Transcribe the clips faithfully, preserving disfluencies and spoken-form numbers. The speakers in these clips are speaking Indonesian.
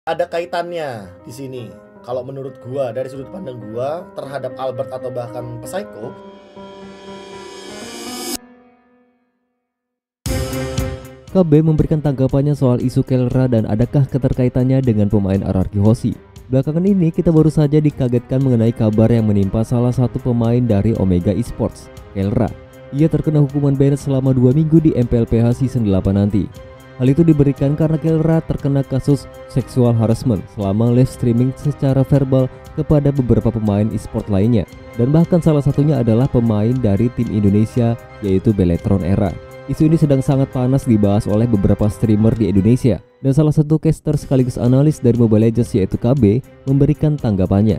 Ada kaitannya di sini. Kalau menurut gua, dari sudut pandang gua terhadap Albert atau bahkan Psycho, K B memberikan tanggapannya soal isu Kelra dan adakah keterkaitannya dengan pemain R R Q Hoshi. Belakangan ini kita baru saja dikagetkan mengenai kabar yang menimpa salah satu pemain dari Omega Esports, Kelra. Ia terkena hukuman banned selama dua minggu di M P L P H Season delapan nanti. Hal itu diberikan karena Kelra terkena kasus seksual harassment selama live streaming secara verbal kepada beberapa pemain e-sport lainnya. Dan bahkan salah satunya adalah pemain dari tim Indonesia yaitu Beletron Era. Isu ini sedang sangat panas dibahas oleh beberapa streamer di Indonesia. Dan salah satu caster sekaligus analis dari Mobile Legends yaitu K B memberikan tanggapannya.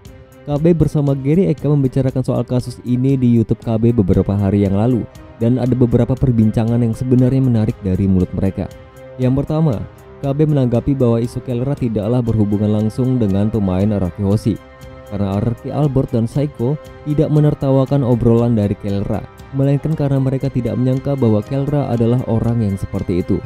K B bersama Gary Eka membicarakan soal kasus ini di YouTube K B beberapa hari yang lalu. Dan ada beberapa perbincangan yang sebenarnya menarik dari mulut mereka. Yang pertama, K B menanggapi bahwa isu Kelra tidaklah berhubungan langsung dengan pemain R R Q Hoshi, karena R R Q Albert dan Psycho tidak menertawakan obrolan dari Kelra, melainkan karena mereka tidak menyangka bahwa Kelra adalah orang yang seperti itu.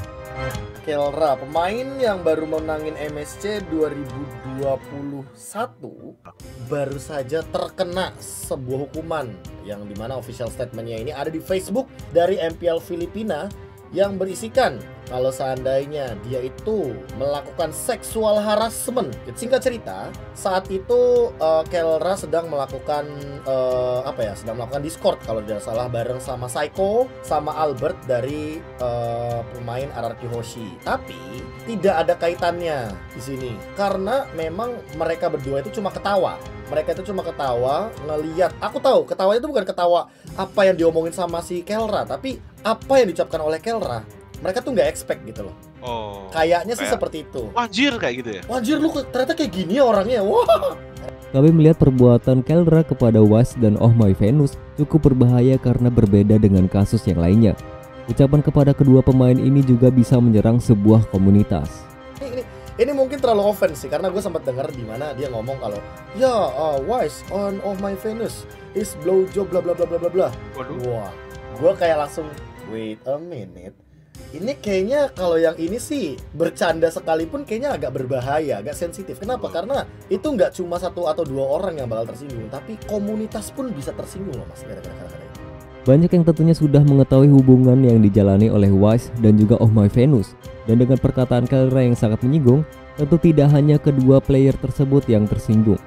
Kelra, pemain yang baru menangin M S C dua ribu dua puluh satu, baru saja terkena sebuah hukuman yang dimana official statementnya ini ada di Facebook dari M P L Filipina yang berisikan kalau seandainya dia itu melakukan seksual harassment. Singkat cerita, saat itu uh, Kelra sedang melakukan uh, apa ya? Sedang melakukan Discord kalau tidak salah bareng sama Psycho sama Albert dari uh, pemain R R Q Hoshi. Tapi tidak ada kaitannya di sini karena memang mereka berdua itu cuma ketawa. Mereka itu cuma ketawa ngeliat. Aku tahu ketawanya itu bukan ketawa apa yang diomongin sama si Kelra, tapi apa yang diucapkan oleh Kelra. Mereka tuh nggak expect gitu loh. Oh. Kayaknya sih kayak, seperti itu. Wajir kayak gitu ya. Wajir lu ternyata kayak gini ya orangnya. Wah. Kami melihat perbuatan Kelra kepada Wise dan Oh My Venus cukup berbahaya karena berbeda dengan kasus yang lainnya. Ucapan kepada kedua pemain ini juga bisa menyerang sebuah komunitas. Ini, ini, ini mungkin terlalu offense sih karena gue sempat dengar di mana dia ngomong kalau ya uh, Wise on Oh My Venus is blowjob bla bla bla bla bla bla. Waduh. Wah, gue kayak langsung wait a minute. Ini kayaknya kalau yang ini sih bercanda sekalipun kayaknya agak berbahaya, agak sensitif. Kenapa? Karena itu nggak cuma satu atau dua orang yang bakal tersinggung, tapi komunitas pun bisa tersinggung loh mas. Gara-gara ini. Banyak yang tentunya sudah mengetahui hubungan yang dijalani oleh Wise dan juga Oh My Venus. Dan dengan perkataan Kelra yang sangat menyinggung, tentu tidak hanya kedua player tersebut yang tersinggung.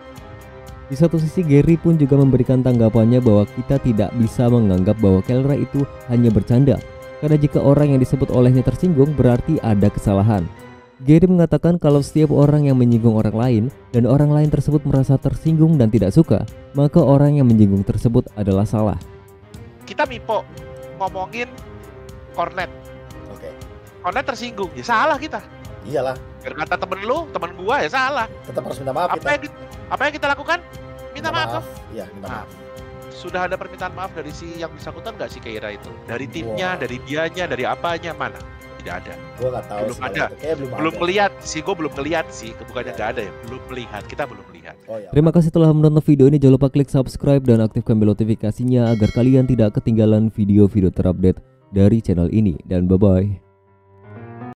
Di satu sisi Gary pun juga memberikan tanggapannya bahwa kita tidak bisa menganggap bahwa Kelra itu hanya bercanda. Karena jika orang yang disebut olehnya tersinggung berarti ada kesalahan. Gary mengatakan kalau setiap orang yang menyinggung orang lain dan orang lain tersebut merasa tersinggung dan tidak suka, maka orang yang menyinggung tersebut adalah salah. Kita Mipo ngomongin Cornet. Oke. Okay. Cornet tersinggung, ya salah kita. Iyalah. Kata temen lu, temen gua ya salah. Tetap harus minta maaf apa kita. Yang, apa yang kita lakukan? Minta, minta maaf. Iya, minta maaf. Nah, sudah ada permintaan maaf dari si yang bersangkutan nggak si Keira itu? Dari timnya, wow. dari dianya, dari apanya, mana? Tidak ada. Gua nggak tahu. Belum ada. belum, belum melihat sih, gua belum melihat sih. Bukannya nggak ada ya, belum melihat. Kita belum melihat. Oh, ya. Terima kasih telah menonton video ini. Jangan lupa klik subscribe dan aktifkan bel notifikasinya agar kalian tidak ketinggalan video-video terupdate dari channel ini. Dan bye bye.